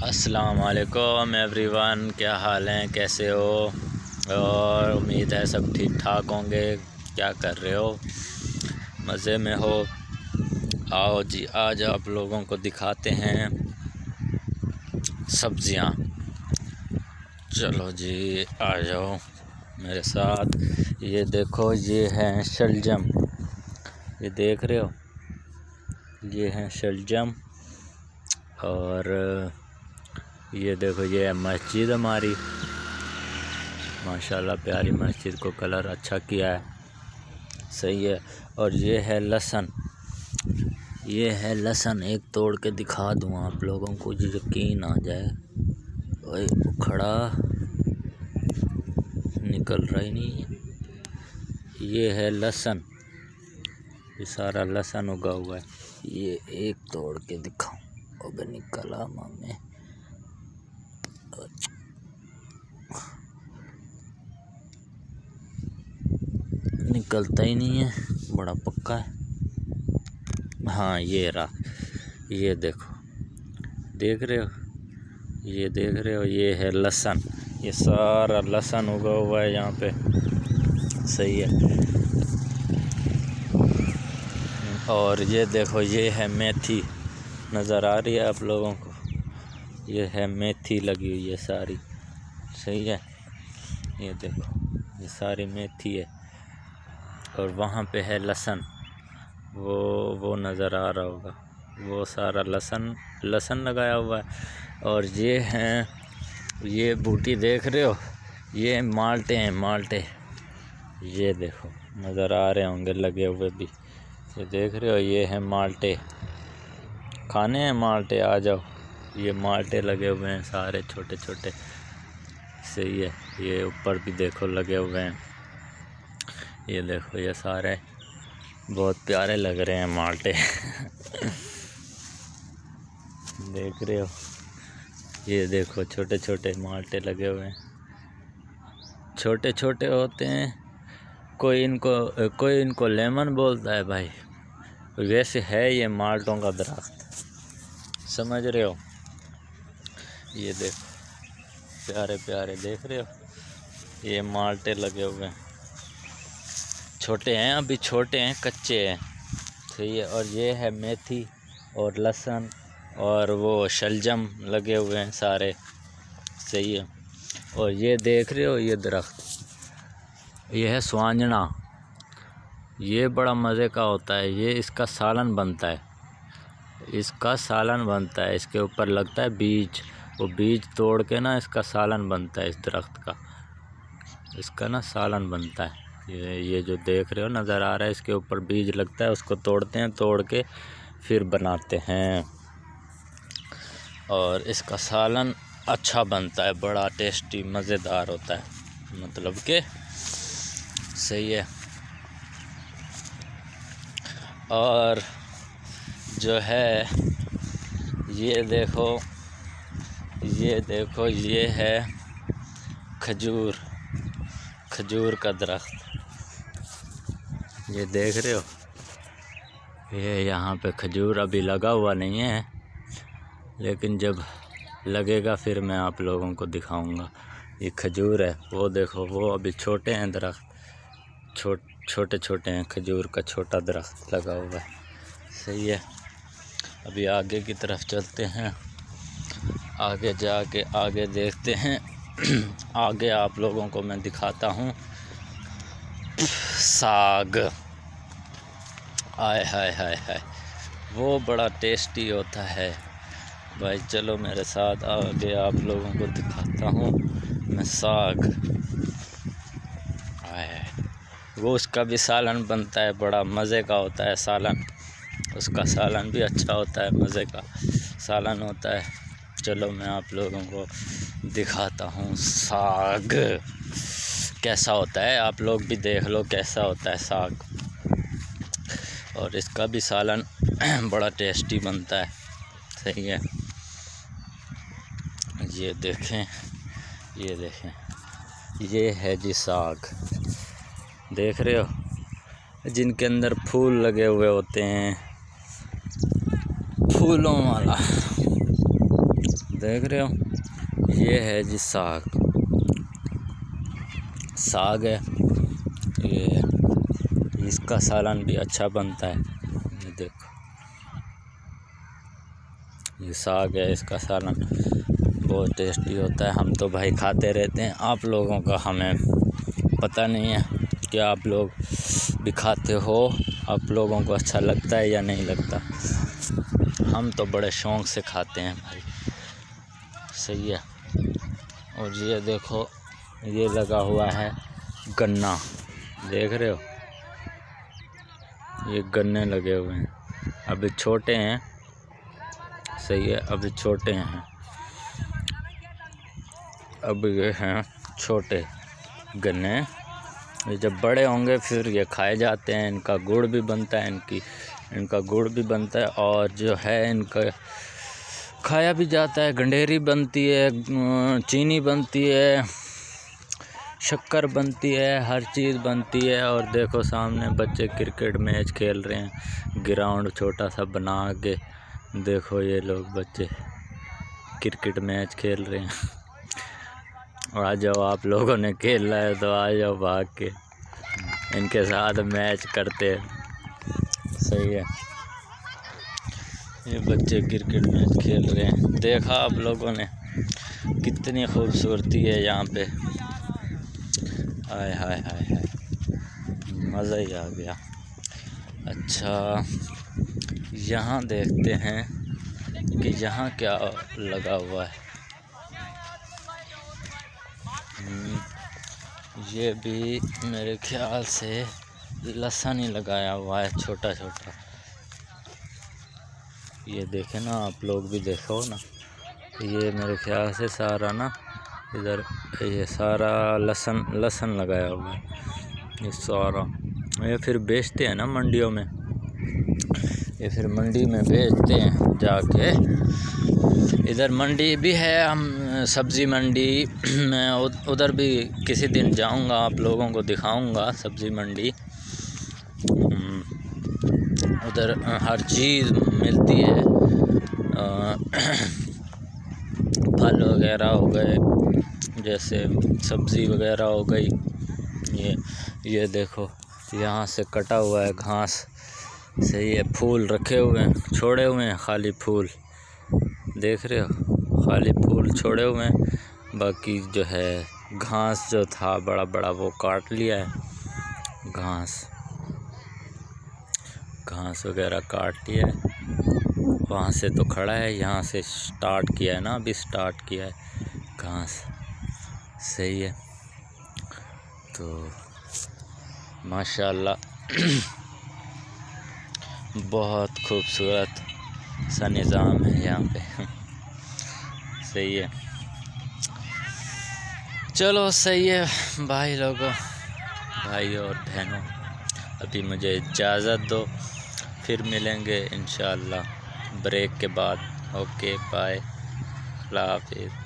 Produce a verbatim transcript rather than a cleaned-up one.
अस्सलाम वालेकुम एवरीवन, क्या हाल हैं, कैसे हो। और उम्मीद है सब ठीक ठाक होंगे। क्या कर रहे हो, मज़े में हो। आओ जी, आज आप लोगों को दिखाते हैं सब्ज़ियाँ। चलो जी, आ जाओ मेरे साथ। ये देखो, ये हैं शलजम, ये देख रहे हो, ये हैं शलजम। और ये देखो, ये है मस्जिद हमारी, माशाल्लाह प्यारी मस्जिद को कलर अच्छा किया है, सही है। और ये है लहसुन, ये है लहसुन। एक तोड़ के दिखा दूँ आप लोगों को, यकीन आ जाए। ओए उखड़ा निकल रहा ही नहीं है। ये है लहसुन, ये सारा लहसुन उगा हुआ है। ये एक तोड़ के दिखाऊं, अब निकला मामे, निकलता ही नहीं है, बड़ा पक्का है। हाँ ये रहा, ये देखो, देख रहे हो, ये देख रहे हो, ये है लहसुन। ये सारा लहसुन उगा हुआ है यहाँ पे, सही है। और ये देखो, ये है मेथी, नज़र आ रही है आप लोगों को, ये है मेथी लगी हुई है सारी, सही है। ये देखो, ये सारी मेथी है। और वहाँ पे है लहसुन, वो वो नज़र आ रहा होगा, वो सारा लहसुन लहसुन लगाया हुआ है। और ये हैं, ये बूटी देख रहे हो, ये माल्टे हैं, माल्टे। ये देखो, नज़र आ रहे होंगे लगे हुए भी, ये देख रहे हो, ये हैं माल्टे। खाने हैं माल्टे, आ जाओ। ये माल्टे लगे हुए हैं सारे छोटे छोटे, सही है। ये ऊपर भी देखो लगे हुए हैं, ये देखो, ये सारे बहुत प्यारे लग रहे हैं माल्टे। देख रहे हो, ये देखो छोटे छोटे माल्टे लगे हुए हैं, छोटे छोटे होते हैं। कोई इनको कोई इनको लेमन बोलता है भाई, वैसे है ये माल्टों का दरख्त, समझ रहे हो। ये देखो, प्यारे प्यारे देख रहे हो, ये माल्टे लगे हुए हैं, छोटे हैं, अभी छोटे हैं, कच्चे हैं, सही है। और ये है मेथी और लहसुन और वो शलजम लगे हुए हैं सारे, सही है। और ये देख रहे हो, ये दरख्त, ये है स्वांजना। ये बड़ा मज़े का होता है, ये इसका सालन बनता है, इसका सालन बनता है। इसके ऊपर लगता है बीज, वो बीज तोड़ के ना इसका सालन बनता है, इस दरख्त का, इसका ना सालन बनता है। ये ये जो देख रहे हो नज़र आ रहा है, इसके ऊपर बीज लगता है, उसको तोड़ते हैं, तोड़ के फिर बनाते हैं। और इसका सालन अच्छा बनता है, बड़ा टेस्टी मज़ेदार होता है, मतलब कि सही है। और जो है, ये देखो, ये देखो, ये है खजूर, खजूर का दरख्त, ये देख रहे हो। ये यहाँ पे खजूर अभी लगा हुआ नहीं है, लेकिन जब लगेगा फिर मैं आप लोगों को दिखाऊंगा। ये खजूर है, वो देखो, वो अभी छोटे हैं दरख्त, छोट छोटे छोटे हैं, खजूर का छोटा दरख्त लगा हुआ है, सही है। अभी आगे की तरफ चलते हैं, आगे जाके आगे देखते हैं। आगे आप लोगों को मैं दिखाता हूँ साग। आय हाय हाय हाय, वो बड़ा टेस्टी होता है भाई। चलो मेरे साथ, आगे आप लोगों को दिखाता हूँ मैं साग। आय, वो उसका भी सालन बनता है, बड़ा मज़े का होता है सालन, उसका सालन भी अच्छा होता है, मज़े का सालन होता है। चलो मैं आप लोगों को दिखाता हूँ साग कैसा होता है, आप लोग भी देख लो कैसा होता है साग। और इसका भी सालन बड़ा टेस्टी बनता है, सही है। ये देखें, ये देखें, ये है जी साग, देख रहे हो, जिनके अंदर फूल लगे हुए होते हैं, फूलों वाला देख रहे हो, ये है जी साग। साग है ये, इसका सालन भी अच्छा बनता है। ये देखो, ये साग है, इसका सालन बहुत टेस्टी होता है। हम तो भाई खाते रहते हैं। आप लोगों का हमें पता नहीं है कि आप लोग भी खाते हो, आप लोगों को अच्छा लगता है या नहीं लगता। हम तो बड़े शौक़ से खाते हैं भाई, सही है। और ये देखो, ये लगा हुआ है गन्ना, देख रहे हो, ये गन्ने लगे हुए हैं। अभी छोटे हैं, सही है, अभी छोटे हैं, अब ये हैं छोटे गन्ने। ये जब बड़े होंगे फिर ये खाए जाते हैं। इनका गुड़ भी बनता है, इनकी इनका गुड़ भी बनता है, और जो है इनका खाया भी जाता है। गंडेरी बनती है, चीनी बनती है, शक्कर बनती है, हर चीज़ बनती है। और देखो सामने बच्चे क्रिकेट मैच खेल रहे हैं, ग्राउंड छोटा सा बना के। देखो ये लोग बच्चे क्रिकेट मैच खेल रहे हैं। और आ जाओ, आप लोगों ने खेलना है तो आ जाओ भाग के, इनके साथ मैच करते हैं, सही है। ये बच्चे क्रिकेट मैच खेल रहे हैं, देखा आप लोगों ने, कितनी खूबसूरती है यहाँ पे। हाय हाय हाय हाय, मज़ा ही आ गया। अच्छा, यहाँ देखते हैं कि यहाँ क्या लगा हुआ है। ये भी मेरे ख्याल से लहसुन ही लगाया हुआ है, छोटा छोटा। ये देखे ना, आप लोग भी देखो ना, ये मेरे ख्याल से सारा ना इधर ये सारा लहसुन लहसुन लगाया हुआ है, ये सारा। ये फिर बेचते हैं ना मंडियों में, ये फिर मंडी में बेचते हैं जाके। इधर मंडी भी है, हम सब्ज़ी मंडी मैं उधर भी किसी दिन जाऊंगा, आप लोगों को दिखाऊंगा सब्ज़ी मंडी। उधर हर चीज़ मिलती है, फल वगैरह हो गए, जैसे सब्ज़ी वगैरह हो गई। ये ये देखो, यहाँ से कटा हुआ है घास, सही है। फूल रखे हुए हैं, छोड़े हुए हैं खाली फूल, देख रहे हो, खाली फूल छोड़े हुए हैं। बाकी जो है घास जो था बड़ा बड़ा वो काट लिया है, घास घास वगैरह काट लिया है। वहाँ से तो खड़ा है, यहाँ से स्टार्ट किया है ना, अभी स्टार्ट किया है घास, सही है। तो माशाल्लाह बहुत खूबसूरत सा निज़ाम है यहाँ पे, सही है। चलो सही है भाई लोगों, भाई और बहनों, अभी मुझे इजाज़त दो, फिर मिलेंगे इंशाअल्लाह ब्रेक के बाद। ओके बाय, अल्लाह हाफिज़।